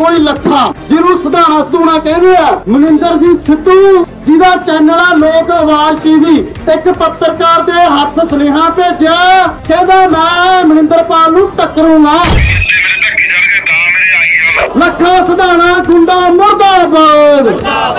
कोई लखा जिन्हों सधाना सधूना कहते हैं। मनिंदरजीत सिद्धू जिहदा चैनल आ लोक आवाज टीवी एक पत्रकार दे हथ सुनेहा भेजिया कहदा मैं मनिंदरपाल नूं टक्करूंगा। लखा सधाना गुंडा मुर्दाबाद।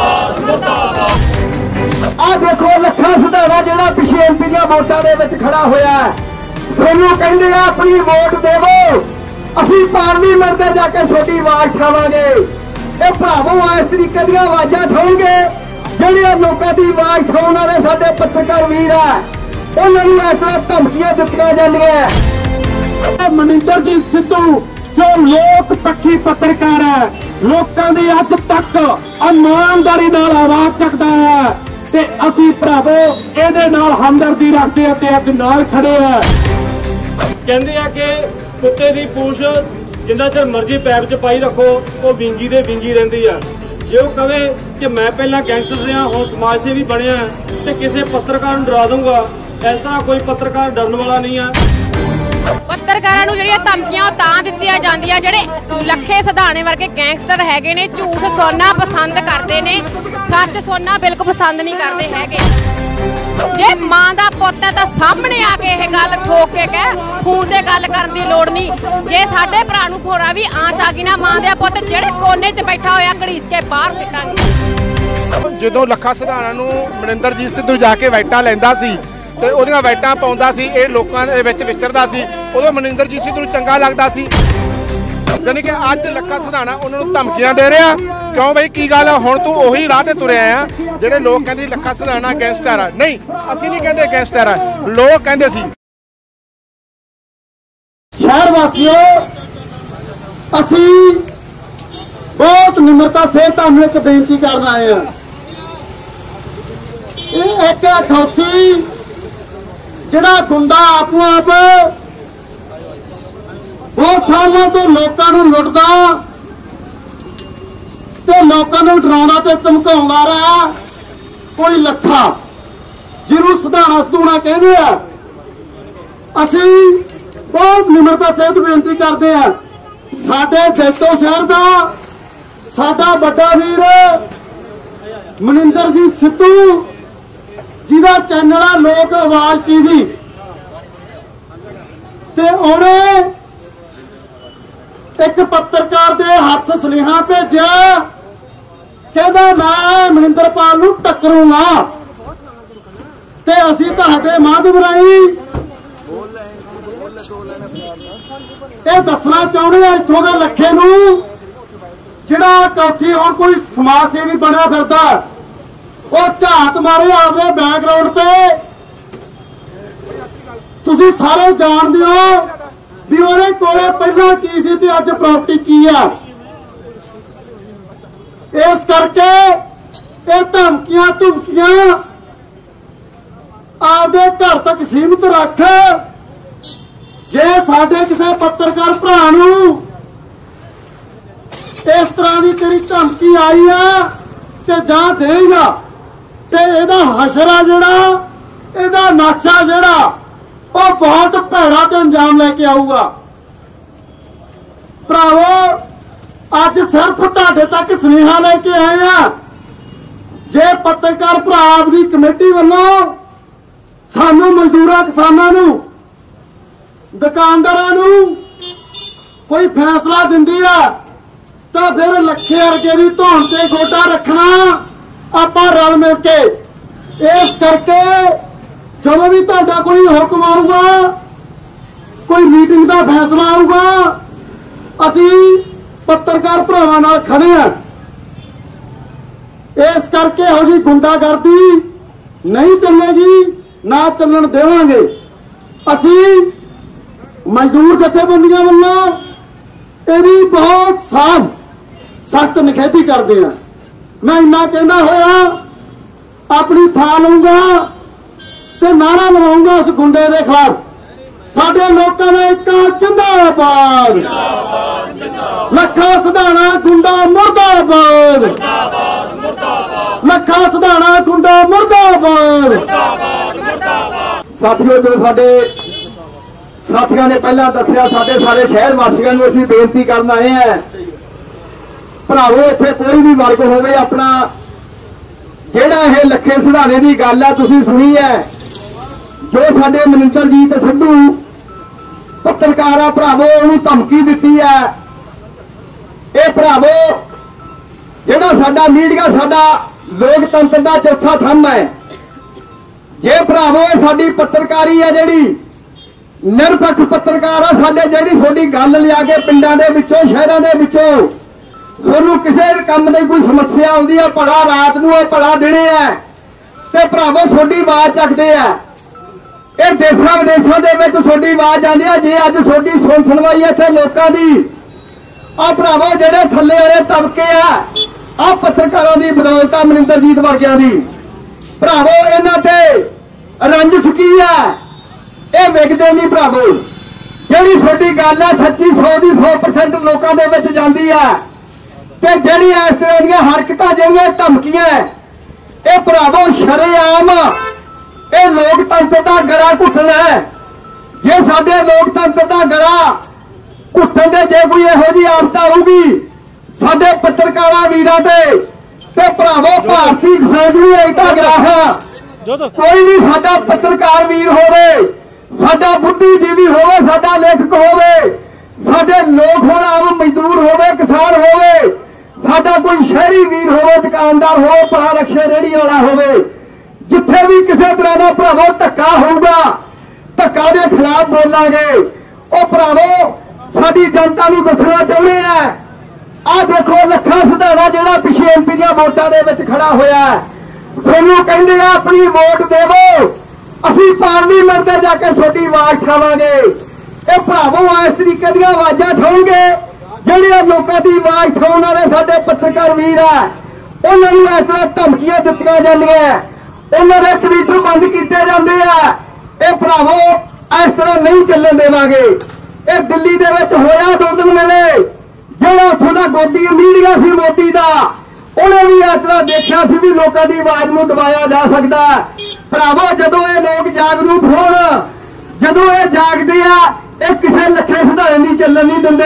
आ देखो लखा सधाना जिहड़ा पिछे एमपी दी वोटां दे विच खड़ा होया सोनू कहंदे आ अपनी वोट देवो असीं पार्लीमेंट ते जाके छोटी आवाज उठावांगे। ये भरावो इस तरीके दी आवाजां उठाओगे जिहड़े लोकां दी आवाज उठाउण वाले साडे पत्रकार वीर आ उन्हां नूं इस तरह धमकियां दित्तियां जांदियां। मनिंदरजीत सिद्धू जो लोक पक्षी पत्रकार है लोकां दी अज तक ईमानदारी नाल आवाज चकदा है ते असीं भरावो इहदे नाल हमदर्दी रखदे आ ते अज नाल खड़े आ। कहंदे आ कि कुत्ते की पूछ जिन्ना चर मर्जी पैप च पाई रखो वो विंगी दे विंगी रहिंदी आ। जे वो कहे कि मैं पहला गैंगस्टर रहा हुण समाज सेवी बनिया ते किसी पत्रकार नूं डरा दूंगा, इस तरह कोई पत्रकार डरन वाला नहीं है। पत्रकारां नूं जिहड़ियां धमकियां तां दित्तियां जांदियां जिहड़े लखे सधाने वर्गे गैंगस्टर हैगे ने झूठ सुनना पसंद करते ने, सच सुनना बिल्कुल पसंद नहीं करते हैगे। जे मां दा पुत्त है तां सामने आके यह गल ठोक के कह फोन ते गल करन दी लोड़ नहीं। जे साडे भरा नूं थोड़ा भी आंच आ गई ना मां दे पुत्त जिहड़े कोने च बैठा होया घड़ीस के बाहर सिੱਟਾਂਗੇ। ਜਦੋਂ ਲੱਖਾ ਸਧਾਣਾ ਨੂੰ ਮਨਿੰਦਰਜੀਤ ਸਿੱਧੂ ਜਾ ਕੇ ਵੈਟਾਂ ਲੈਂਦਾ ਸੀ ਤੇ ਉਹਦੀਆਂ ਵੈਟਾਂ ਪਾਉਂਦਾ ਸੀ, ਇਹ ਲੋਕਾਂ ਦੇ ਵਿੱਚ ਵਿਚਰਦਾ ਸੀ, ਉਦੋਂ ਮਨਿੰਦਰਜੀਤ ਸਿੱਧੂ ਨੂੰ ਚੰਗਾ ਲੱਗਦਾ ਸੀ। ਜਾਨੀ ਕਿ ਅੱਜ ਲੱਖਾ ਸਧਾਣਾ ਉਹਨਾਂ ਨੂੰ ਧਮਕੀਆਂ ਦੇ ਰਿਹਾ। ਕਿਉਂ ਬਈ ਕੀ ਗੱਲ ਹੁਣ ਤੂੰ ਉਹੀ ਰਾਹ ਤੇ ਤੁਰਿਆ ਆ ਜਿਹੜੇ ਲੋਕ ਕਹਿੰਦੇ ਲੱਖਾ ਸਧਾਣਾ ਗੈਂਗਸਟਰ ਆ। ਨਹੀਂ ਅਸੀਂ ਨਹੀਂ ਕਹਿੰਦੇ ਗੈਂਗਸਟਰ ਆ, ਲੋਕ ਕਹਿੰਦੇ ਸੀ। शहर वासियों असी बहुत निमरता से तुहानूं एक बेनती करन आए हैं। ये एक अथॉरिटी जिहड़ा गुंडा आपो आप बहुत सालों तो लोकां नूं लुटदा ते लोकां नूं डराउंदा ते धमकाउंदा रहा कोई लखा जिन्हों सधाना सधूना कहंदे आ। असी बहुत निमरता सहित बेनती करते हैं साडे जैतो शहर का साडा बड़ा वीर मनिंदरजीत सिद्धू जिहदा चैनल आ लोक आवाज टीवी ते उहने एक पत्रकार दे हथ सुनेहा भेजिया कहदा मैं मनिंदरपाल नूं टक्करूंगा ते असीं तुहाडे माध्यम राहीं ये दसना चाहते हैं इत्थों के लखे नूं जिहड़ा चौथी हुण कोई समाज सेवी बनिया फिरदा वो झात मारे आपदे बैकग्राउंड ते तुसीं सारे जानदे हो भी ओहदे कोले पहलां की सी ते अज प्रॉपर्टी की आ। इस करके ये धमकियां धुमकियां आपदे घर तक सीमित रख। जे साडे किसी पत्रकार भरा नूं इस तरह की तेरी धमकी आई है ते जा देगा ते इहदा हशरा जिहड़ा इहदा नाचा जिहड़ा वो बहुत भैड़ा ते अंजाम लेके आऊगा। भरावो अज सिर्फ तुहाडे तक सुनेहा लेके आए हैं। जे पत्रकार भरा आपदी कमेटी वालों सानू मजदूरां किसानां नूं दुकानदारां नूं कोई फैसला दिंदी है तो फिर लखे वर्गे दी धौन ते गोडा रखना आपां रल मिल के। इस करके जदों भी तुहाडा कोई हुक्म आऊगा कोई मीटिंग का फैसला आऊगा असीं पत्रकार भरावां नाल खड़े हैं। इस करके इहो जी गुंडागर्दी नहीं चलेगी ना चलन देवांगे। असीं मजदूर जथेबंदियां वालों इहदी बहुत साफ सख्त निखेधी करते हैं। मैं इन्ना कहना होया अपनी थां लूंगा ते नारा लगाऊंगा उस गुंडे के खिलाफ। साडे लोकां ने एक जिंदाबाद लखा सधाना गुंडा मुर्दाबाद लखा सधाना गुंडा मुर्दाबाद। साथियों जो साडे साथियों ने पहला दसिया साडे सारे शहर वासियों को असीं बेनती करन आए हैं ਭਰਾਵੋ ਇੱਥੇ ਕੋਈ ਵੀ ਵਰਗ ਹੋਵੇ ਆਪਣਾ ਜਿਹੜਾ ਇਹ ਲੱਖੇ ਸਿਧਾਣੇ ਦੀ ਗੱਲ ਆ ਤੁਸੀਂ ਸੁਣੀ ਹੈ ਜੋ ਸਾਡੇ ਮਨਿੰਦਰਜੀਤ ਸਿੱਧੂ ਪੱਤਰਕਾਰ ਆ ਭਰਾਵੋ ਉਹਨੂੰ ਧਮਕੀ ਦਿੱਤੀ ਹੈ। ਇਹ ਭਰਾਵੋ ਜਿਹੜਾ ਸਾਡਾ ਮੀਡੀਆ ਸਾਡਾ ਲੋਕਤੰਤਰ ਦਾ ਚੌਥਾ ਥੰਮ ਹੈ। ਜੇ ਭਰਾਵੋ ਸਾਡੀ ਪੱਤਰਕਾਰੀ ਆ ਜਿਹੜੀ ਨਿਰਪੱਖ ਪੱਤਰਕਾਰ ਆ ਸਾਡੇ ਜਿਹੜੀ ਤੁਹਾਡੀ ਗੱਲ ਲਿਆ ਕੇ ਪਿੰਡਾਂ ਦੇ ਵਿੱਚੋਂ ਸ਼ਹਿਰਾਂ ਦੇ ਵਿੱਚੋਂ ਤੁਹਾਨੂੰ ਕਿਸੇ ਕੰਮ ਦੀ ਕੋਈ ਸਮੱਸਿਆ ਆਉਂਦੀ ਆ ਭਲਾ ਰਾਤ ਨੂੰ ਹੈ ਭਲਾ ਦਿਨੇ ਹੈ ਤੇ ਭਰਾਵੋ ਤੁਹਾਡੀ ਆਵਾਜ਼ ਚੱਕਦੇ ਆ। ਇਹ ਦੇਸ਼ਾਂ ਵਿਦੇਸ਼ਾਂ ਦੇ ਵਿੱਚ ਤੁਹਾਡੀ ਆਵਾਜ਼ ਜਾਂਦੀ ਆ। ਜੇ ਅੱਜ ਤੁਹਾਡੀ ਸੁਣਵਾਈ ਇੱਥੇ ਲੋਕਾਂ ਦੀ ਆ ਭਰਾਵੋ ਜਿਹੜੇ ਥੱਲੇ ਵਾਲੇ ਤਬਕੇ ਆ ਪੱਤਰਕਾਰਾਂ ਦੀ ਬਦੌਲਤ ਆ ਮਨਿੰਦਰਜੀਤ ਵਰਗਿਆਂ ਦੀ। ਭਰਾਵੋ ਇਹਨਾਂ ਤੇ ਰੰਜਿਸ਼ ਕੀ ਆ ਇਹ ਵਿਕਦੇ ਨਹੀਂ ਭਰਾਵੋ। ਜਿਹੜੀ ਤੁਹਾਡੀ ਗੱਲ ਆ ਸੱਚੀ 100 ਦੀ 100% ਲੋਕਾਂ ਦੇ ਵਿੱਚ ਜਾਂਦੀ ਆ ਤੇ ਜਿਹੜੀ ਇਸ ਤਰ੍ਹਾਂ ਦੀਆਂ ਹਰਕਤਾਂ ਜਿਹੜੀਆਂ ਧਮਕੀਆਂ ਇਹ ਭਰਾਵੋ ਸ਼ਰੇਆਮ ਇਹ ਲੋਕਤੰਤਰ ਦਾ ਗਲਾ ਘੁੱਟਣਾ ਹੈ। ਜੇ ਸਾਡੇ ਲੋਕਤੰਤਰ ਦਾ ਗਲਾ ਘੁੱਟਣ ਦੇ ਜੇ ਕੋਈ ਇਹੋ ਜਿਹੀ ਆਫਤ ਆਊਗੀ ਸਾਡੇ ਪੱਤਰਕਾਰਾਂ ਵੀਰਾਂ ਤੇ ਭਰਾਵੋ ਭਾਰਤੀ ਕਿਸਾਨ ਯੂਨੀਅਨ ਏਕਤਾ ਗਰਾਹਾਂ ਕੋਈ ਵੀ ਸਾਡਾ ਪੱਤਰਕਾਰ ਵੀਰ ਹੋਵੇ ਸਾਡਾ ਬੁੱਧੀਜੀਵੀ ਹੋਵੇ ਸਾਡਾ ਲੇਖਕ ਹੋਵੇ ਸਾਡੇ ਲੋਕ ਹੋਣ ਆਮ ਮਜ਼ਦੂਰ ਹੋਵੇ ਕਿਸਾਨ ਹੋਵੇ ਸਾਡਾ ਕੋਈ ਸ਼ਹਿਰੀ ਵੀਰ ਹੋਵੇ ਦੁਕਾਨਦਾਰ ਹੋਵੇ ਭਲਾ ਰਕਸ਼ੇ ਰੇਹੜੀ ਵਾਲਾ ਹੋਵੇ ਜਿੱਥੇ ਵੀ ਕਿਸੇ ਤਰ੍ਹਾਂ ਦਾ ਭਰਾਵੋ ਧੱਕਾ ਹੋਊਗਾ ਧੱਕਾ ਦੇ ਖਿਲਾਫ ਬੋਲਾਂਗੇ। ਉਹ ਭਰਾਵੋ ਸਾਡੀ ਜਨਤਾ ਨੂੰ ਦੱਸਣਾ ਚਾਹੁੰਦੇ ਆ ਆਹ ਦੇਖੋ ਲੱਖਾ ਸਿਧਾਣਾ ਜਿਹੜਾ ਪਿਛੇ ਐਮਪੀ ਦੀਆਂ ਵੋਟਾਂ ਦੇ ਵਿੱਚ ਖੜਾ ਹੋਇਆ ਸਾਨੂੰ ਕਹਿੰਦੇ ਆ ਆਪਣੀ ਵੋਟ ਦੇਵੋ ਅਸੀਂ ਪਾਰਲੀਮੈਂਟ ਤੇ ਜਾ ਕੇ ਤੁਹਾਡੀ ਆਵਾਜ਼ ਉਠਾਵਾਂਗੇ। ਇਹ ਭਰਾਵੋ ਇਸ ਤਰੀਕੇ ਦੀਆਂ ਆਵਾਜ਼ਾਂ ਉਠਾਉਣਗੇ ਜਿਹੜੇ ਲੋਕਾਂ ਦੀ ਆਵਾਜ਼ ਉਠਾਉਣ ਵਾਲੇ ਸਾਡੇ ਪੱਤਰਕਾਰ ਵੀਰ ਆ ਉਹਨਾਂ ਨੂੰ ਇਸ ਤਰ੍ਹਾਂ ਧਮਕੀਆਂ ਦਿੱਤੀਆਂ ਜਾਂਦੀਆਂ ਉਹਨਾਂ ਦੇ ਟਵਿੱਟਰ ਬੰਦ ਕੀਤੇ ਜਾਂਦੇ ਆ। ਇਹ ਭਰਾਵੋ ਇਸ ਤਰ੍ਹਾਂ ਨਹੀਂ ਚੱਲਣ ਦੇਵਾਂਗੇ। ਇਹ ਦਿੱਲੀ ਦੇ ਵਿੱਚ ਹੋਇਆ 2 ਦਿਨ ਵੇਲੇ ਜਿਹੜਾ ਉੱਥੋਂ ਦਾ ਗੋਦੀ ਮੀਡੀਆ ਸੀ ਮੋਦੀ ਦਾ ਉਹਨੇ ਵੀ ਇਸ ਤਰ੍ਹਾਂ ਦੇਖਿਆ ਸੀ ਵੀ ਲੋਕਾਂ ਦੀ ਆਵਾਜ਼ ਨੂੰ ਦਬਾਇਆ ਜਾ ਸਕਦਾ। ਭਰਾਵੋ ਜਦੋਂ ਇਹ ਲੋਕ ਜਾਗਰੂਕ ਹੋਣ ਜਦੋਂ ਇਹ ਜਾਗਦੇ ਆ ਇਹ ਕਿਸੇ ਲੱਖੇ ਸਿਧਾਣੇ ਨਹੀਂ ਚੱਲਣ ਨਹੀਂ ਦਿੰਦੇ।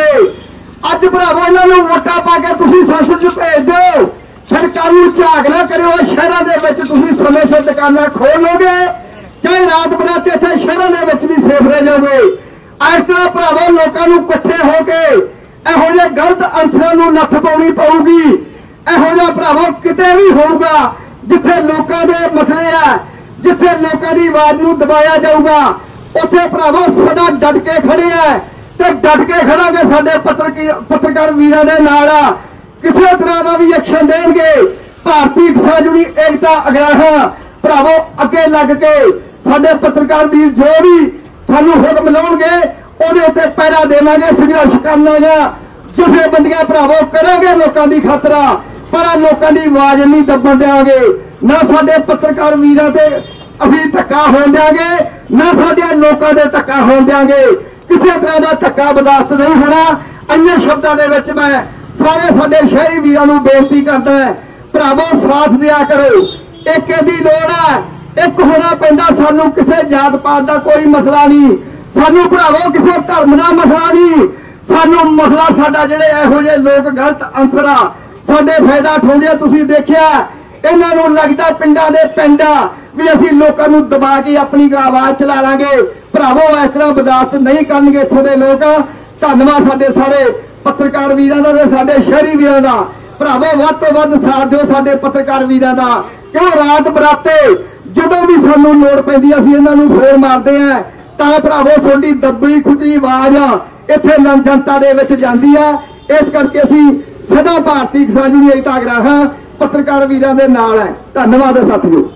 ਅੱਜ ਭਰਾਵੋ ਇਹਨਾਂ ਨੂੰ ਵੋਟਾਂ ਪਾ ਕੇ ਤੁਸੀਂ ਸੰਸਦ 'ਚ ਭੇਜ ਦਿਓ ਫਿਰ ਕੱਲ ਨੂੰ ਝਾਕ ਨਾ ਕਰਿਓ ਸ਼ਹਿਰਾਂ ਦੇ ਵਿੱਚ ਤੁਸੀਂ ਸਮੇਂ ਸਿਰ ਦੁਕਾਨਾਂ ਖੋਲ ਲੋਗੇ ਚਾਹੇ ਰਾਤ ਬਰਾਤੇ ਇੱਥੇ ਸ਼ਹਿਰਾਂ ਦੇ ਵਿੱਚ ਵੀ ਸੇਫ ਰਹਿ ਜਾਓਗੇ। ਇਸ ਤਰ੍ਹਾਂ ਭਰਾਵੋ ਲੋਕਾਂ ਨੂੰ ਇਕੱਠੇ ਹੋ ਕੇ ਇਹੋ ਜਿਹੇ ਗਲਤ ਅੰਸਰਾਂ ਨੂੰ ਨੱਥ ਪਾਉਣੀ ਪਊਗੀ। ਇਹੋ ਜਿਹਾ ਭਰਾਵੋ ਕਿਤੇ ਵੀ ਹੋਊਗਾ ਜਿੱਥੇ ਲੋਕਾਂ ਦੇ ਮਸਲੇ ਆ ਜਿੱਥੇ ਲੋਕਾਂ ਦੀ ਆਵਾਜ਼ ਨੂੰ ਦਬਾਇਆ ਜਾਊਗਾ ਉੱਥੇ ਭਰਾਵੋ ਸਦਾ ਡਟ ਕੇ ਖੜੇ ਆ ਤੇ ਡਟ ਕੇ ਖੜਾਂਗੇ ਸਾਡੇ ਪੱਤਰਕਾਰ ਵੀਰਾਂ ਦੇ ਨਾਲ ਕਿਸੇ ਤਰ੍ਹਾਂ ਦਾ ਵੀ ਐਕਸ਼ਨ ਦੇਣਗੇ। ਭਾਰਤੀ ਕਿਸਾਨ ਯੂਨੀਅਨ ਏਕਤਾ ਅਗਰਾਹਾਂ ਭਰਾਵੋ ਅੱਗੇ ਲੱਗ ਕੇ ਸਾਡੇ ਪੱਤਰਕਾਰ ਵੀਰ ਜੋ ਵੀ ਸਾਨੂੰ ਹੁਕਮ ਲਾਉਣਗੇ ਉਹਦੇ ਉੱਤੇ ਪਹਿਰਾ ਦੇਵਾਂਗੇ ਸੰਘਰਸ਼ ਕਰਨਾਗਾ ਜਿਸੇ ਬੰਦੀਆਂ ਭਰਾਵੋ ਕਰਾਂਗੇ ਲੋਕਾਂ ਦੀ ਖਾਤਰ ਪਰ ਲੋਕਾਂ ਦੀ ਆਵਾਜ਼ ਨਹੀਂ ਦੱਬਣ ਦੇਵਾਂਗੇ ਨਾ ਸਾਡੇ ਪੱਤਰਕਾਰ ਵੀਰਾਂ ਤੇ ਅਸੀਂ ਧੱਕਾ ਹੋਣ ਦੇਵਾਂਗੇ ਨਾ ਸਾਡੇ ਲੋਕਾਂ ਦੇ ਧੱਕਾ ਹੋਣ ਦੇਵਾਂਗੇ। ਕਿਸੇ ਤਰ੍ਹਾਂ ਦਾ ਧੱਕਾ ਬਰਦਾਸ਼ਤ ਨਹੀਂ ਹੋਣਾ। ਅੰਨੇ ਸ਼ਬਦਾਂ ਦੇ ਵਿੱਚ ਮੈਂ ਸਾਰੇ ਸਾਡੇ ਸ਼ਹਿਰੀ ਵੀਰਾਂ ਨੂੰ ਬੇਨਤੀ ਕਰਦਾ ਭਰਾਵੋ ਸਾਥ ਦਿਆ ਕਰੋ। ਏਕੇ ਦੀ ਲੋੜ ਹੈ ਇੱਕ ਹੋਣਾ ਪੈਂਦਾ ਸਾਨੂੰ ਕਿਸੇ ਜਾਤ ਪਾਤ ਦਾ ਕੋਈ ਮਸਲਾ ਨਹੀਂ ਸਾਨੂੰ ਭਰਾਵੋ ਕਿਸੇ ਧਰਮ ਦਾ ਮਸਲਾ ਨਹੀਂ ਸਾਨੂੰ ਮਸਲਾ ਸਾਡਾ ਜਿਹੜੇ ਇਹੋ ਜਿਹੇ ਲੋਕ ਗਲਤ ਅੰਸਰ ਆ ਸਾਡੇ ਫਾਇਦਾ ਉਠਾਉਂਦੇ ਆ। ਤੁਸੀਂ ਦੇਖਿਆ ਇਹਨਾਂ ਨੂੰ ਲੱਗਦਾ ਪਿੰਡਾਂ ਦੇ ਪਿੰਡ ਵੀ ਅਸੀਂ ਲੋਕਾਂ ਨੂੰ ਦਬਾ ਕੇ ਆਪਣੀ ਆਵਾਜ਼ ਚਲਾ ਲਾਂਗੇ। ਭਰਾਵੋ ਇਸ ਤਰ੍ਹਾਂ ਬਰਦਾਸ਼ਤ ਨਹੀਂ ਕਰਨਗੇ ਇੱਥੋਂ ਦੇ ਲੋਕ। ਧੰਨਵਾਦ ਸਾਡੇ ਸਾਰੇ ਪੱਤਰਕਾਰ ਵੀਰਾਂ ਦਾ ਤੇ ਸਾਡੇ ਸ਼ਹਿਰੀ ਵੀਰਾਂ ਦਾ। ਭਰਾਵੋ ਵੱਧ ਤੋਂ ਵੱਧ ਸਾਥ ਦਿਓ ਸਾਡੇ ਪੱਤਰਕਾਰ ਵੀਰਾਂ ਦਾ ਕਿਉਂ ਰਾਤ ਬਰਾਤੇ ਜਦੋਂ ਵੀ ਸਾਨੂੰ ਲੋੜ ਪੈਂਦੀ ਅਸੀਂ ਇਹਨਾਂ ਨੂੰ ਫੋਨ ਮਾਰਦੇ ਆ ਤਾਂ ਭਰਾਵੋ ਤੁਹਾਡੀ ਦੱਬੀ ਖੁੱਟੀ ਆਵਾਜ਼ ਇੱਥੇ ਜਨਤਾ ਦੇ ਵਿੱਚ ਜਾਂਦੀ ਆ। ਇਸ ਕਰਕੇ ਅਸੀਂ ਸਦਾ ਭਾਰਤੀ ਕਿਸਾਨ ਯੂਨੀਅਨ ਏਕਤਾ ਅਗਰਾਹਾਂ ਪੱਤਰਕਾਰ ਵੀਰਾਂ ਦੇ ਨਾਲ ਹੈ। ਧੰਨਵਾਦ ਸਾਥੀਓ।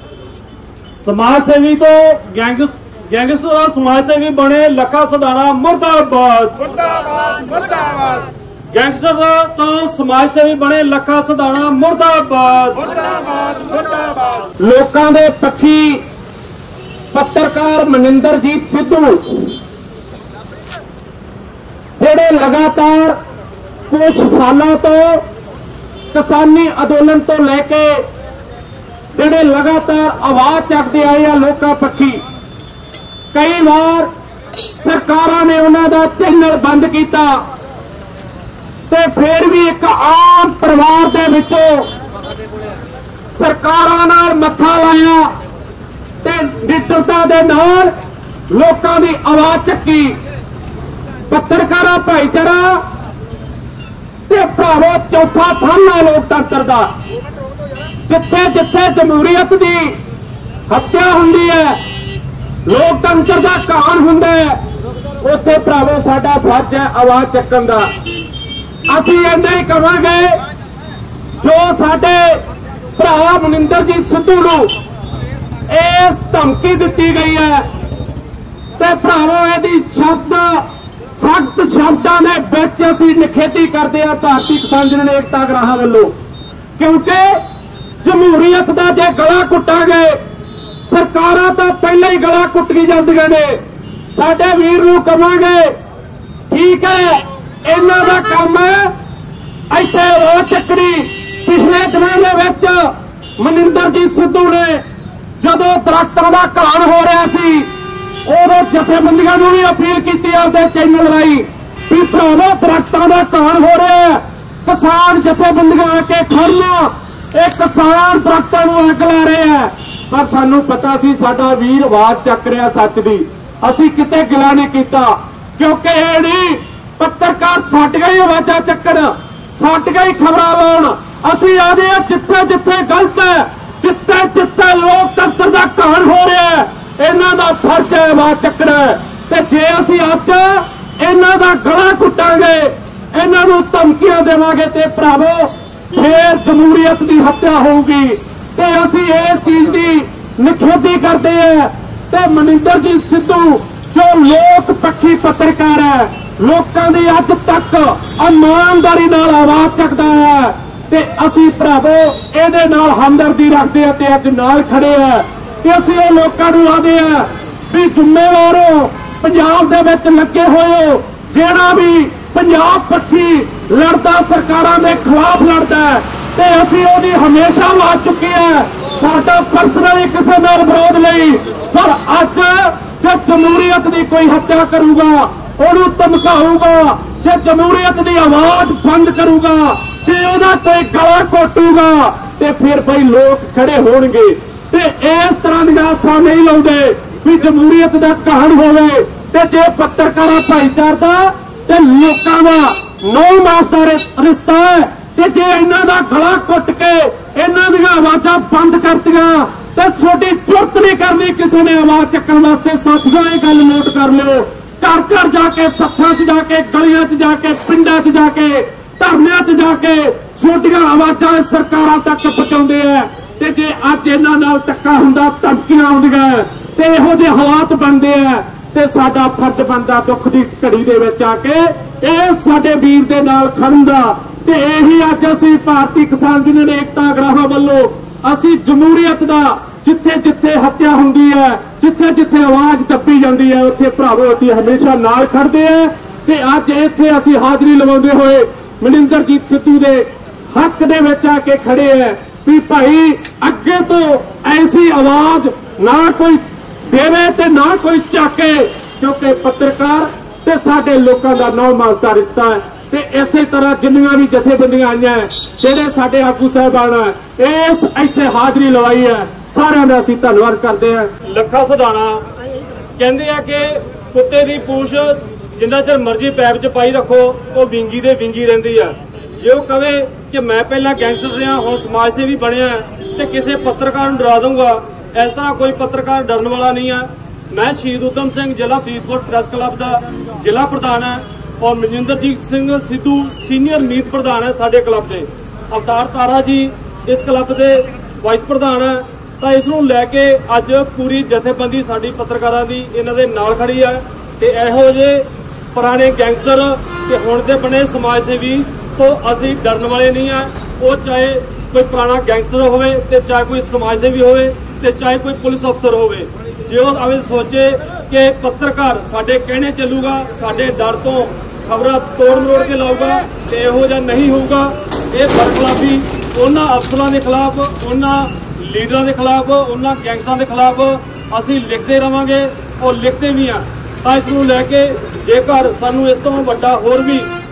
ਸਮਾਜ ਸੇਵੀ ਤੋਂ ਗੈਂਗਸਟਰ ਸਮਾਜ ਸੇਵੀ ਬਣੇ ਲੱਖਾ ਸਿਧਾਣਾ ਮੁਰਦਾਬਾਦ ਮੁਰਦਾਬਾਦ ਮੁਰਦਾਬਾਦ। ਗੈਂਗਸਟਰ ਤੋਂ ਸਮਾਜ ਸੇਵੀ ਬਣੇ ਲੱਖਾ ਸਿਧਾਣਾ ਮੁਰਦਾਬਾਦ ਮੁਰਦਾਬਾਦ ਮੁਰਦਾਬਾਦ। ਲੋਕਾਂ ਦੇ ਪੱਖੀ ਪੱਤਰਕਾਰ ਮਨਿੰਦਰਜੀਤ ਸਿੱਧੂ ਜਿਹੜੇ ਲਗਾਤਾਰ ਕੁਝ ਸਾਲਾਂ ਤੋਂ ਕਿਸਾਨੀ ਅੰਦੋਲਨ ਤੋਂ ਲੈ ਕੇ ਜਿਹੜੇ ਲਗਾਤਾਰ ਆਵਾਜ਼ ਚੱਕਦੇ ਆਏ ਆ ਲੋਕਾਂ ਪੱਖੀ ਕਈ ਵਾਰ ਸਰਕਾਰਾਂ ਨੇ ਉਹਨਾਂ ਦਾ ਚੈਨਲ ਬੰਦ ਕੀਤਾ ਤੇ ਫਿਰ ਵੀ ਇੱਕ ਆਮ ਪਰਿਵਾਰ ਦੇ ਵਿੱਚੋਂ ਸਰਕਾਰਾਂ ਨਾਲ ਮੱਥਾ ਲਾਇਆ ਤੇ ਨਿਡਰਤਾ ਦੇ ਨਾਲ ਲੋਕਾਂ ਦੀ ਆਵਾਜ਼ ਚੱਕੀ। ਪੱਤਰਕਾਰਾਂ ਭਾਈਚਾਰਾ ਤੇ ਭਰਾਵੋ ਚੌਥਾ ਥੰਮ ਹੈ ਲੋਕਤੰਤਰ ਦਾ। ਜਿੱਥੇ ਜਿੱਥੇ ਜਮਹੂਰੀਅਤ ਦੀ ਹੱਤਿਆ ਹੁੰਦੀ ਹੈ, ਲੋਕਤੰਤਰ ਦਾ ਘਾਣ ਹੁੰਦਾ ਹੈ, ਉੱਥੇ ਭਰਾਵੋ ਸਾਡਾ ਫਰਜ਼ ਹੈ ਆਵਾਜ਼ ਚੱਕਣ ਦਾ। ਅਸੀਂ ਇੰਨਾ ਹੀ ਕਵਾਂਗੇ, ਜੋ ਸਾਡੇ ਭਰਾ ਮਨਿੰਦਰਜੀਤ ਸਿੱਧੂ ਨੂੰ ਇਸ ਧਮਕੀ ਦਿੱਤੀ ਗਈ ਹੈ ਤੇ ਭਰਾਵੋ ਇਹਦੀ ਸਖਤ ਸ਼ਬਦਾਂ ਦੇ ਵਿੱਚ ਅਸੀਂ ਨਿਖੇਧੀ ਕਰਦੇ ਹਾਂ ਭਾਰਤੀ ਕਿਸਾਨ ਯੂਨੀਅਨ ਏਕਤਾ ਗਰਾਹਾਂ ਵੱਲੋਂ। ਕਿਉਂਕਿ ਜਮਹੂਰੀਅਤ ਦਾ ਜੇ ਗਲਾ ਕੁੱਟਾਂਗੇ, ਸਰਕਾਰਾਂ ਤਾਂ ਪਹਿਲਾਂ ਹੀ ਗਲਾ ਕੁੱਟੀ ਜਾਂਦੀਆਂ ਨੇ। ਸਾਡੇ ਵੀਰ ਨੂੰ ਕਵਾਂਗੇ, ਠੀਕ ਹੈ, ਇਹਨਾਂ ਦਾ ਕੰਮ ਹੈ ਇੱਥੇ ਉਹ ਚੱਕਰੀ। ਪਿਛਲੇ ਦਿਨਾਂ ਦੇ ਵਿੱਚ ਮਨਿੰਦਰਜੀਤ ਸਿੱਧੂ ਨੇ ਜਦੋਂ ਦਰਖਤਾਂ ਦਾ ਘਾਣ ਹੋ ਰਿਹਾ ਸੀ, ਉਦੋਂ ਜਥੇਬੰਦੀਆਂ ਨੂੰ ਵੀ ਅਪੀਲ ਕੀਤੀ ਆਪਦੇ ਚੈਨਲ ਰਾਹੀਂ ਵੀ ਭਰਾਵੋ ਦਰਖਤਾਂ ਦਾ ਘਾਣ ਹੋ ਰਿਹਾ ਹੈ, ਕਿਸਾਨ ਜਥੇਬੰਦੀਆਂ ਆ ਕੇ ਖੜਨਾ, ਇਹ ਕਿਸਾਨ ਦਰਖਤਾਂ ਨੂੰ ਅੱਗ ਲਾ ਰਹੇ ਆ। ਪਰ ਸਾਨੂੰ ਪਤਾ ਸੀ ਸਾਡਾ ਵੀਰ ਆਵਾਜ਼ ਚੱਕ ਰਿਹਾ ਸੱਚ ਦੀ, ਅਸੀਂ ਕਿਤੇ ਗਿਲਾ ਨਹੀਂ ਕੀਤਾ। ਕਿਉਂਕਿ ਇਹ ਨਹੀਂ ਪੱਤਰਕਾਰ ਸਾਡੀਆਂ ਹੀ ਆਵਾਜ਼ਾਂ ਚੱਕਣ, ਸਾਡੀਆਂ ਹੀ ਖਬਰਾਂ ਲਾਉਣ। ਅਸੀਂ ਆਦੇ ਆ ਜਿੱਥੇ ਜਿੱਥੇ ਗਲਤ ਹੈ, ਜਿੱਥੇ ਜਿੱਥੇ ਲੋਕਤੰਤਰ ਦਾ ਘਾਣ ਹੋ ਰਿਹਾ ਹੈ, ਇਹਨਾਂ ਦਾ ਫਰਜ਼ ਹੈ ਆਵਾਜ਼ ਚੱਕਣਾ। ਤੇ ਜੇ ਅਸੀਂ ਅੱਜ ਇਹਨਾਂ ਦਾ ਗਲਾ ਕੁੱਟਾਂਗੇ, ਇਹਨਾਂ ਨੂੰ ਧਮਕੀਆਂ ਦੇਵਾਂਗੇ ਤੇ ਭਰਾਵੋ ਫੇਰ ਜਮਹੂਰੀਅਤ ਦੀ ਹੱਤਿਆ ਹੋਊਗੀ। ਤੇ ਅਸੀਂ ਇਸ ਚੀਜ਼ ਦੀ ਨਿਖੇਧੀ ਕਰਦੇ ਹਾਂ। ਤੇ ਮਨਿੰਦਰਜੀਤ ਸਿੱਧੂ ਜੋ ਲੋਕ ਪੱਖੀ ਪੱਤਰਕਾਰ ਹੈ, ਲੋਕਾਂ ਦੀ ਅੱਜ ਤੱਕ ਇਮਾਨਦਾਰੀ ਨਾਲ ਆਵਾਜ਼ ਚੱਕਦਾ ਹੈ, ਤੇ ਅਸੀਂ ਭਰਾਵੋ ਇਹਦੇ ਨਾਲ ਹਮਦਰਦੀ ਰੱਖਦੇ ਹਾਂ ਤੇ ਅੱਜ ਨਾਲ ਖੜੇ ਆ। ਤੇ ਅਸੀਂ ਉਹ ਲੋਕਾਂ ਨੂੰ ਆਦੇ ਆ ਵੀ ਜ਼ਿੰਮੇਵਾਰ ਹੋ, ਪੰਜਾਬ ਦੇ ਵਿੱਚ ਲੱਗੇ ਹੋਏ ਹੋ, ਜਿਹੜਾ ਵੀ ਪੰਜਾਬ ਪੱਖੀ ਲੜਦਾ, ਸਰਕਾਰਾਂ ਦੇ ਖਿਲਾਫ ਲੜਦਾ, ਤੇ ਅਸੀਂ ਉਹਦੀ ਹਮੇਸ਼ਾ ਆਵਾਜ਼ ਚੁੱਕੀ ਹੈ। ਸਾਡਾ ਪਰਸਨਲੀ ਕਿਸੇ ਨਾਲ ਵਿਰੋਧ ਨਹੀਂ, ਪਰ ਅੱਜ ਜੇ ਜਮਹੂਰੀਅਤ ਦੀ ਕੋਈ ਹੱਤਿਆ ਕਰੂਗਾ, ਉਹਨੂੰ ਧਮਕਾਊਗਾ, ਜੇ ਜਮਹੂਰੀਅਤ ਦੀ ਆਵਾਜ਼ ਬੰਦ ਕਰੂਗਾ, ਜੇ ਉਹਦਾ ਕੋਈ ਗਲਾ ਘੋਟੂਗਾ, ਤੇ ਫਿਰ ਬਈ ਲੋਕ ਖੜੇ ਹੋਣਗੇ। ਤੇ ਇਸ ਤਰ੍ਹਾਂ ਦੀਆਂ ਆਸਾਂ ਨਹੀਂ ਲਾਉਂਦੇ ਵੀ ਜਮਹੂਰੀਅਤ ਦਾ ਘਾਣ ਹੋਵੇ। ਤੇ ਜੇ ਪੱਤਰਕਾਰਾਂ ਭਾਈਚਾਰਾ ਦਾ ਤੇ ਲੋਕਾਂ ਦਾ ਨੌ ਮਾਸ ਦਾ ਰਿਸ਼ਤਾ ਹੈ, ਤੇ ਜੇ ਇਹਨਾਂ ਦਾ ਗਲਾ ਘੁੱਟ ਕੇ ਇਹਨਾਂ ਦੀਆਂ ਆਵਾਜ਼ਾਂ ਬੰਦ ਕਰਤੀਆਂ, ਤੇ ਤੁਹਾਡੀ ਜ਼ਰੂਰਤ ਨਹੀਂ ਕਰਨੀ ਕਿਸੇ ਨੇ ਆਵਾਜ਼ ਚੱਕਣ ਵਾਸਤੇ। ਸਾਥੀਓ ਇਹ ਗੱਲ ਨੋਟ ਕਰ ਲਿਓ, ਘਰ ਘਰ ਜਾ ਕੇ, ਸੱਥਾਂ 'ਚ ਜਾ ਕੇ, ਗਲੀਆਂ 'ਚ ਜਾ ਕੇ, ਪਿੰਡਾਂ 'ਚ ਜਾ ਕੇ, ਧਰਨਿਆਂ 'ਚ ਜਾ ਕੇ ਛੋਟੀਆਂ ਆਵਾਜ਼ਾਂ ਸਰਕਾਰਾਂ ਤੱਕ ਪਹੁੰਚਾਉਂਦੇ ਆ। ਤੇ ਜੇ ਅੱਜ ਇਹਨਾਂ ਨਾਲ ਧੱਕਾ ਹੁੰਦਾ, ਧਮਕੀਆਂ ਆਉਂਦੀਆਂ, ਤੇ ਇਹੋ ਜਿਹੇ ਹਾਲਾਤ ਬਣਦੇ ਆ, ਤੇ ਸਾਡਾ ਫਰਜ਼ ਬਣਦਾ ਦੁੱਖ ਦੀ ਘੜੀ ਦੇ ਵਿੱਚ ਆ ਕੇ ਇਹ ਸਾਡੇ ਵੀਰ ਦੇ ਨਾਲ ਖੜਨ ਦਾ। ਤੇ ਇਹੀ ਅੱਜ ਅਸੀਂ ਭਾਰਤੀ ਕਿਸਾਨ ਯੂਨੀਅਨ ਏਕਤਾ ਗਰਾਹਾਂ ਵੱਲੋਂ ਅਸੀਂ ਜਮਹੂਰੀਅਤ ਦਾ ਜਿੱਥੇ ਜਿੱਥੇ ਹੱਤਿਆ ਹੁੰਦੀ ਹੈ, ਜਿੱਥੇ ਜਿੱਥੇ ਆਵਾਜ਼ ਦੱਬੀ ਜਾਂਦੀ ਹੈ, ਉੱਥੇ ਭਰਾਵੋ ਅਸੀਂ ਹਮੇਸ਼ਾ ਨਾਲ ਖੜਦੇ ਆ। ਤੇ ਅੱਜ ਇੱਥੇ ਅਸੀਂ ਹਾਜ਼ਰੀ ਲਵਾਉਂਦੇ ਹੋਏ ਮਨਿੰਦਰਜੀਤ ਸਿੱਧੂ ਦੇ ਹੱਕ ਦੇ ਵਿੱਚ ਆ ਕੇ ਖੜੇ ਆ ਵੀ ਭਾਈ ਅੱਗੇ ਤੋਂ ਐਸੀ ਆਵਾਜ਼ ਨਾ ਕੋਈ ਦੇਵੇ ਤੇ ਨਾ ਕੋਈ ਚੱਕੇ, ਕਿਉਂਕਿ ਪੱਤਰਕਾਰ ਤੇ ਸਾਡੇ ਲੋਕਾਂ ਦਾ ਨੌ ਮਾਸ ਦਾ ਰਿਸ਼ਤਾ ਹੈ। ਤੇ ਇਸੇ ਤਰ੍ਹਾਂ ਜਿੰਨੀਆਂ ਵੀ ਜਥੇਬੰਦੀਆਂ ਆਈਆਂ, ਜਿਹੜੇ ਸਾਡੇ ਆਗੂ ਸਾਹਿਬਾਨ ਇਸ ਇੱਥੇ ਹਾਜ਼ਰੀ ਲਵਾਈ ਹੈ, ਸਾਰਿਆਂ ਦਾ ਅਸੀਂ ਧੰਨਵਾਦ ਕਰਦੇ ਹਾਂ। ਲੱਖਾ ਸਧਾਣਾ ਕਹਿੰਦੇ ਆ ਕਿ ਕੁੱਤੇ ਦੀ ਪੂਛ ਜਿੰਨਾ ਚਿਰ ਮਰਜ਼ੀ ਪੈਪ 'ਚ ਪਾਈ ਰੱਖੋ, ਉਹ ਵਿੰਗੀ ਦੇ ਵਿੰਗੀ ਰਹਿੰਦੀ ਆ। ਜੇ ਉਹ ਕਵੇ ਕਿ ਮੈਂ ਪਹਿਲਾਂ ਗੈਂਗਸਟਰ ਰਿਹਾ, ਹੁਣ ਸਮਾਜ ਸੇਵੀ ਬਣਿਆ, ਤੇ ਕਿਸੇ ਪੱਤਰਕਾਰ ਨੂੰ ਡਰਾ ਦੂੰਗਾ, ਇਸ ਤਰ੍ਹਾਂ ਕੋਈ ਪੱਤਰਕਾਰ ਡਰਨ ਵਾਲਾ ਨਹੀਂ ਆ। ਮੈਂ ਸ਼ਹੀਦ ਊਧਮ ਸਿੰਘ ਜ਼ਿਲ੍ਹਾ ਫਰੀਦਕੋਟ ਪ੍ਰੈਸ ਕਲੱਬ ਦਾ ਜ਼ਿਲ੍ਹਾ ਪ੍ਰਧਾਨ ਹੈ, ਔਰ ਮਨਿੰਦਰਜੀਤ ਸਿੰਘ ਸਿੱਧੂ ਸੀਨੀਅਰ ਮੀਤ ਪ੍ਰਧਾਨ ਹੈ ਸਾਡੇ ਕਲੱਬ ਦੇ। ਅਵਤਾਰ ਤਾਰਾ ਜੀ ਇਸ ਕਲੱਬ ਦੇ ਵਾਈਸ ਪ੍ਰਧਾਨ ਹੈ। ਤਾਂ ਇਸ ਨੂੰ ਲੈ ਕੇ ਅੱਜ ਪੂਰੀ ਜਥੇਬੰਦੀ ਸਾਡੀ ਪੱਤਰਕਾਰਾਂ ਦੀ ਇਹਨਾਂ ਦੇ ਨਾਲ ਖੜੀ ਹੈ। ਤੇ ਇਹੋ ਜਿਹੇ ਪੁਰਾਣੇ ਗੈਂਗਸਟਰ ਤੇ ਹੁਣ ਦੇ ਬਣੇ ਸਮਾਜ ਸੇਵੀ ਤੋਂ ਅਸੀਂ ਡਰਨ ਵਾਲੇ ਨਹੀਂ ਆ। ਉਹ ਚਾਹੇ ਕੋਈ ਪੁਰਾਣਾ ਗੈਂਗਸਟਰ ਹੋਵੇ, ਤੇ ਚਾਹੇ ਕੋਈ ਸਮਾਜ ਸੇਵੀ ਹੋਵੇ, ਤੇ ਚਾਹੇ ਕੋਈ ਪੁਲਿਸ ਅਫਸਰ ਹੋਵੇ। ਜੇ ਉਹ ਆਵੇ ਸੋਚੇ ਕਿ ਪੱਤਰਕਾਰ ਸਾਡੇ ਕਹਿਣੇ ਚੱਲੂਗਾ, ਸਾਡੇ ਡਰ ਤੋਂ ਖਬਰਾਂ ਤੋੜ ਮਰੋੜ ਕੇ ਲਾਊਗਾ, ਤੇ ਇਹੋ ਜਿਹਾ ਨਹੀਂ ਹੋਊਗਾ। ਇਹ ਬਰਖਲਾਫੀ ਉਹਨਾਂ ਅਫਸਰਾਂ ਦੇ ਖਿਲਾਫ, ਉਹਨਾਂ ਲੀਡਰਾਂ ਦੇ ਖਿਲਾਫ, ਉਹਨਾਂ ਗੈਂਗਸਟਰਾਂ ਦੇ ਖਿਲਾਫ ਅਸੀਂ ਲਿਖਦੇ ਰਵਾਂਗੇ, ਔਰ ਲਿਖਦੇ ਵੀ ਆ। ਤਾਂ ਇਸ ਨੂੰ ਲੈ ਕੇ ਜੇਕਰ ਸਾਨੂੰ ਇਸ ਤੋਂ ਵੱਡਾ ਹੋਰ ਵੀ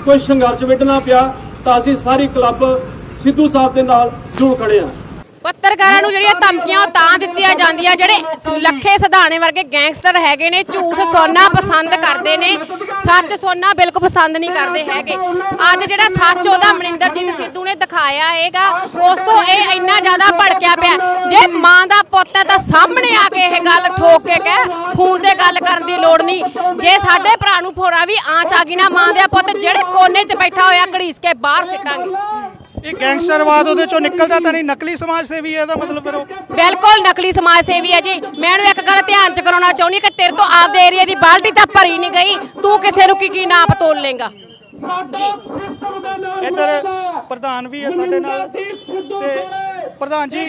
ਕੋਈ ਸੰਘਰਸ਼ ਵਿੱਢਣਾ ਪਿਆ ਤਾਂ ਅਸੀਂ ਸਾਰੀ ਕਲੱਬ ਸਿੱਧੂ ਸਾਹਿਬ ਦੇ ਨਾਲ ਜੁੜ ਖੜੇ ਹਾਂ। ਪੱਤਰਕਾਰਾਂ ਨੂੰ ਜਿਹੜੀਆਂ ਧਮਕੀਆਂ ਉਹ ਤਾਂ ਦਿੱਤੀਆਂ ਜਾਂਦੀਆਂ ਜਿਹੜੇ ਲੱਖੇ ਸਿਧਾਣੇ ਵਰਗੇ ਗੈਂਗਸਟਰ ਹੈਗੇ ਨੇ, ਝੂਠ ਸੁਣਨਾ ਪਸੰਦ ਕਰਦੇ ਨੇ, ਸੱਚ ਸੁਣਨਾ ਬਿਲਕੁਲ ਪਸੰਦ ਨਹੀਂ ਕਰਦੇ ਹੈਗੇ। ਅੱਜ ਜਿਹੜਾ ਸੱਚ ਉਹਦਾ ਮਨਿੰਦਰਜੀਤ ਸਿੱਧੂ ਨੇ ਦਿਖਾਇਆ ਹੈਗਾ, ਉਸ ਤੋਂ ਇਹ ਇੰਨਾ ਜ਼ਿਆਦਾ ਭੜਕਿਆ ਪਿਆ। ਜੇ ਮਾਂ ਦਾ ਪੁੱਤ ਹੈ ਤਾਂ ਸਾਹਮਣੇ ਆ ਕੇ ਇਹ ਗੱਲ ਠੋਕ ਕੇ ਕਹਿ, ਫੋਨ ਤੇ ਗੱਲ ਕਰਨ ਦੀ ਲੋੜ ਨਹੀਂ। ਜੇ ਸਾਡੇ ਭਰਾ ਨੂੰ ਫੋੜਾ ਵੀ ਆਂਚ ਆ ਗਈ ਨਾ, ਮਾਂ ਦਾ ਪੁੱਤ ਜਿਹੜੇ ਕੋਨੇ 'ਚ ਬੈਠਾ ਹੋਇਆ ਘੜੀਸ ਕੇ ਬਾਹਰ ਸਿੱਟਾਂਗੇ। ਇਹ ਗੈਂਗਸਟਰਵਾਦ ਉਹਦੇ ਚੋਂ ਨਿਕਲਦਾ ਤਾਂ ਨਹੀਂ, ਨਕਲੀ ਸਮਾਜ ਸੇਵੀ ਹੈ ਇਹਦਾ ਮਤਲਬ ਫਿਰ ਉਹ ਬਿਲਕੁਲ ਨਕਲੀ ਸਮਾਜ ਸੇਵੀ ਹੈ ਜੀ। ਮੈਂ ਇਹਨੂੰ ਇੱਕ ਗੱਲ ਧਿਆਨ 'ਚ ਕਰਾਉਣਾ ਚਾਹੁੰਦੀ ਕਿ ਤੇਰੇ ਤੋਂ ਆਪਦੇ ਏਰੀਆ ਦੀ ਬਾਲਟੀ ਤਾਂ ਭਰੀ ਨਹੀਂ ਗਈ, ਤੂੰ ਕਿਸੇ ਨੂੰ ਕੀ ਨਾਪ ਤੋਲ ਲੇਗਾ ਜੀ। ਇੱਧਰ ਪ੍ਰਧਾਨ ਵੀ ਹੈ ਸਾਡੇ ਨਾਲ ਤੇ ਪ੍ਰਧਾਨ ਜੀ,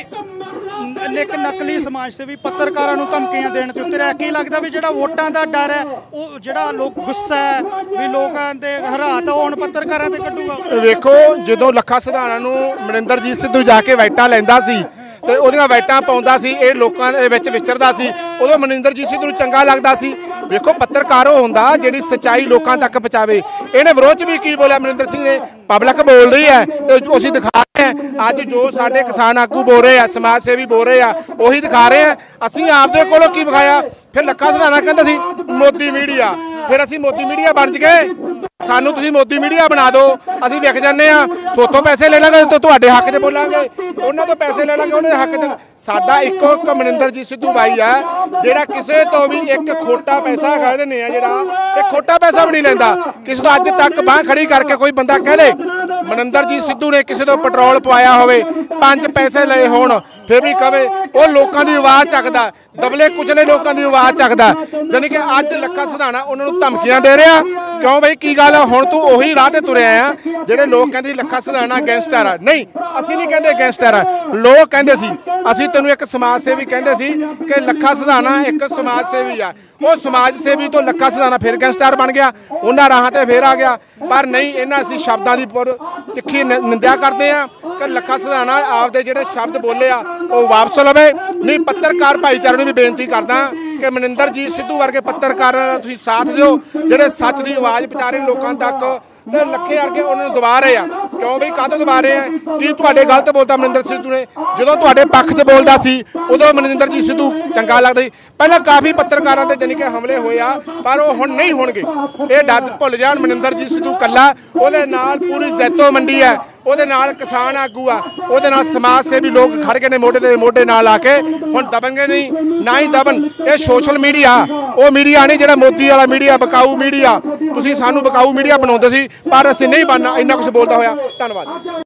ਇੱਕ ਨਕਲੀ ਸਮਾਜ ਸੇਵੀ ਪੱਤਰਕਾਰਾਂ ਨੂੰ ਧਮਕੀਆਂ ਦੇਣ ਤੇ ਉੱਤੇ ਕੀ ਲੱਗਦਾ ਵੀ ਜਿਹੜਾ ਵੋਟਾਂ ਦਾ ਡਰ ਹੈ, ਉਹ ਜਿਹੜਾ ਲੋਕ ਗੁੱਸਾ ਹੈ ਵੀ ਲੋਕਾਂ ਦੇ ਹਰਾਤ ਉਹ ਹੁਣ ਪੱਤਰਕਾਰਾਂ ਤੇ ਕੱਢੂਗਾ? ਵੇਖੋ, ਜਦੋਂ ਲੱਖਾ ਸਿਧਾਣਾ ਨੂੰ ਮਨਿੰਦਰਜੀਤ ਸਿੱਧੂ ਜਾ ਕੇ ਵਾਈਟਾਂ ਲੈਂਦਾ ਸੀ ਤੇ ਉਹਦੀਆਂ ਵਾਈਟਾਂ ਪਾਉਂਦਾ ਸੀ, ਇਹ ਲੋਕਾਂ ਦੇ ਵਿੱਚ ਵਿਚਰਦਾ ਸੀ, ਉਦੋਂ ਮਨਿੰਦਰਜੀਤ ਸਿੱਧੂ ਨੂੰ ਚੰਗਾ ਲੱਗਦਾ ਸੀ। ਵੇਖੋ, ਪੱਤਰਕਾਰ ਉਹ ਹੁੰਦਾ ਜਿਹੜੀ ਸੱਚਾਈ ਲੋਕਾਂ ਤੱਕ ਪਹੁੰਚਾਵੇ। ਇਹਨੇ ਵਿਰੋਧ 'ਚ ਵੀ ਕੀ ਬੋਲਿਆ ਮਨਿੰਦਰ ਸਿੰਘ ਨੇ, ਪਬਲਿਕ ਬੋਲ ਰਹੀ ਹੈ ਤੇ ਅਸੀਂ ਦਿਖਾ ਰਹੇ ਹਾਂ। ਅੱਜ ਜੋ ਸਾਡੇ ਕਿਸਾਨ ਆਗੂ ਬੋਲ ਰਹੇ ਆ, ਸਮਾਜ ਸੇਵੀ ਬੋਲ ਰਹੇ ਆ, ਉਹੀ ਦਿਖਾ ਰਹੇ ਆ। ਅਸੀਂ ਆਪਦੇ ਕੋਲੋਂ ਕੀ ਵਿਖਾਇਆ? ਫਿਰ ਲੱਖਾ ਸਿਧਾਣਾ ਕਹਿੰਦਾ ਸੀ ਮੋਦੀ ਮੀਡੀਆ, ਫਿਰ ਅਸੀਂ ਮੋਦੀ ਮੀਡੀਆ ਬਣ ਗਏ। ਸਾਨੂੰ ਤੁਸੀਂ ਮੋਦੀ ਮੀਡੀਆ ਬਣਾ ਦਿਓ, ਅਸੀਂ ਵਿਕ ਜਾਂਦੇ ਆ, ਥੋਤੋਂ ਪੈਸੇ ਲੈ ਲਾਂਗੇ, ਤੁਹਾਡੇ ਹੱਕ 'ਚ ਬੋਲਾਂਗੇ, ਉਹਨਾਂ ਤੋਂ ਪੈਸੇ ਲੈ ਲਾਂਗੇ, ਉਹਨਾਂ ਦੇ ਹੱਕ 'ਚ। ਸਾਡਾ ਇੱਕੋ ਇੱਕ ਮਨਿੰਦਰਜੀਤ ਸਿੱਧੂ ਬਾਈ ਆ ਜਿਹੜਾ ਕਿਸੇ ਤੋਂ ਵੀ ਇੱਕ ਖੋਟਾ ਪੈਸਾ ਖਾ ਦਿੰਦੇ ਆ, ਜਿਹੜਾ ਇਹ ਖੋਟਾ ਪੈਸਾ ਵੀ ਨਹੀਂ ਲੈਂਦਾ ਕਿਸੇ ਤੋਂ। ਅੱਜ ਤੱਕ ਬਾਂਹ ਖੜੀ ਕਰਕੇ ਕੋਈ ਬੰਦਾ ਕਹਿ ਦੇ ਮਨਿੰਦਰਜੀਤ ਸਿੱਧੂ ਨੇ ਕਿਸੇ ਤੋਂ ਪੈਟਰੋਲ ਪਵਾਇਆ ਹੋਵੇ, 5 ਪੈਸੇ ਲਏ ਹੋਣ, ਫਿਰ ਵੀ ਕਵੇ ਉਹ ਲੋਕਾਂ ਦੀ ਆਵਾਜ਼ ਚੱਕਦਾ, ਦਬਲੇ ਕੁਚਲੇ ਲੋਕਾਂ ਦੀ ਆਵਾਜ਼ ਚੱਕਦਾ। ਜਾਨੀ ਕਿ ਅੱਜ ਲੱਖਾ ਸਿਧਾਣਾ ਉਹਨਾਂ ਨੂੰ ਧਮਕੀਆਂ ਦੇ ਰਿਹਾ। ਕਿਉਂ ਬਈ, ਕੀ ਗੱਲ? ਹੁਣ ਤੂੰ ਉਹੀ ਰਾਹ ਤੇ ਤੁਰਿਆ ਆ ਜਿਹੜੇ ਲੋਕ ਕਹਿੰਦੇ ਸੀ ਲੱਖਾ ਸਿਧਾਣਾ ਗੈਂਗਸਟਰ ਆ। ਨਹੀਂ, ਅਸੀਂ ਨਹੀਂ ਕਹਿੰਦੇ ਗੈਂਗਸਟਰ ਆ, ਲੋਕ ਕਹਿੰਦੇ ਸੀ। ਅਸੀਂ ਤੈਨੂੰ ਇੱਕ ਸਮਾਜ ਸੇਵੀ ਕਹਿੰਦੇ ਸੀ ਕਿ ਲੱਖਾ ਸਿਧਾਣਾ ਇੱਕ ਸਮਾਜ ਸੇਵੀ ਆ। ਉਹ ਸਮਾਜ ਸੇਵੀ ਤੋਂ ਲੱਖਾ ਸਿਧਾਣਾ ਫਿਰ ਗੈਂਗਸਟਰ ਬਣ ਗਿਆ, ਉਹਨਾਂ ਰਾਹਾਂ ਤੇ ਫਿਰ ਆ ਗਿਆ। ਪਰ ਨਹੀਂ, ਇਹਨਾਂ ਅਸੀਂ ਸ਼ਬਦਾਂ ਦੀ ਤਿੱਖੀ ਨਿੰਦਿਆ ਕਰਦੇ ਆ ਕਿ ਲੱਖਾ ਸਿਧਾਣਾ ਆਪਦੇ ਜਿਹੜੇ ਸ਼ਬਦ ਬੋਲੇ ਆ ਉਹ ਵਾਪਸ ਲਵੇ। ਨਹੀਂ, ਪੱਤਰਕਾਰ ਭਾਈਚਾਰੇ ਨੂੰ ਵੀ ਬੇਨਤੀ ਕਰਦਾ ਕਿ ਮਨਿੰਦਰਜੀਤ ਸਿੱਧੂ ਵਰਗੇ ਪੱਤਰਕਾਰਾਂ ਦਾ ਤੁਸੀਂ ਸਾਥ ਦਿਓ, ਜਿਹੜੇ ਸੱਚ ਦੀ ਆਵਾਜ਼ ਪਹੁੰਚਾ ਰਹੇ ਲੋਕਾਂ ਤੱਕ। ਤੇ ਲੱਖੇ ਵਰਗੇ ਉਹਨਾਂ ਨੂੰ ਦਬਾ ਰਹੇ ਆ। ਕਿਉਂ ਬਈ, ਕਾਹਤੋਂ ਦਬਾ ਰਹੇ ਆ? ਕੀ ਤੁਹਾਡੇ ਗਲਤ ਬੋਲਦਾ ਮਨਿੰਦਰ ਸਿੱਧੂ ਨੇ? ਜਦੋਂ ਤੁਹਾਡੇ ਪੱਖ 'ਚ ਬੋਲਦਾ ਸੀ ਉਦੋਂ ਮਨਿੰਦਰਜੀਤ ਸਿੱਧੂ ਚੰਗਾ ਲੱਗਦਾ ਸੀ। ਪਹਿਲਾਂ ਕਾਫੀ ਪੱਤਰਕਾਰਾਂ ਤੇ ਜਾਨੀ ਕਿ ਹਮਲੇ ਹੋਏ ਆ, ਪਰ ਉਹ ਹੁਣ ਨਹੀਂ ਹੋਣਗੇ। ਇਹ ਡੱਦ ਭੁੱਲ ਜਾਣ। ਮਨਿੰਦਰਜੀਤ ਸਿੱਧੂ ਕੱਲਾ, ਉਹਦੇ ਨਾਲ ਪੂਰੀ ਜੈਤੋ ਮੰਡੀ ਹੈ, ਉਹਦੇ ਨਾਲ ਕਿਸਾਨ ਆਗੂ ਆ, ਉਹਦੇ ਨਾਲ ਸਮਾਜ ਸੇਵੀ ਲੋਕ ਖੜ ਗਏ ਨੇ ਮੋਢੇ ਦੇ ਮੋਢੇ ਨਾਲ ਆ ਕੇ। ਹੁਣ ਦਬਣਗੇ ਨਹੀਂ, ਨਾ ਹੀ ਦਬਨ। ਇਹ ਸੋਸ਼ਲ ਮੀਡੀਆ ਉਹ ਮੀਡੀਆ ਨਹੀਂ ਜਿਹੜਾ ਮੋਦੀ ਵਾਲਾ ਮੀਡੀਆ, ਬਕਾਊ ਮੀਡੀਆ। ਤੁਸੀਂ ਸਾਨੂੰ ਬਕਾਊ ਮੀਡੀਆ ਬਣਾਉਂਦੇ ਸੀ, ਪਰ ਅਸੀਂ ਨਹੀਂ ਬਣਨਾ। ਇੰਨਾ ਕੁਝ ਬੋਲਦਾ ਹੋਇਆ, ਧੰਨਵਾਦ।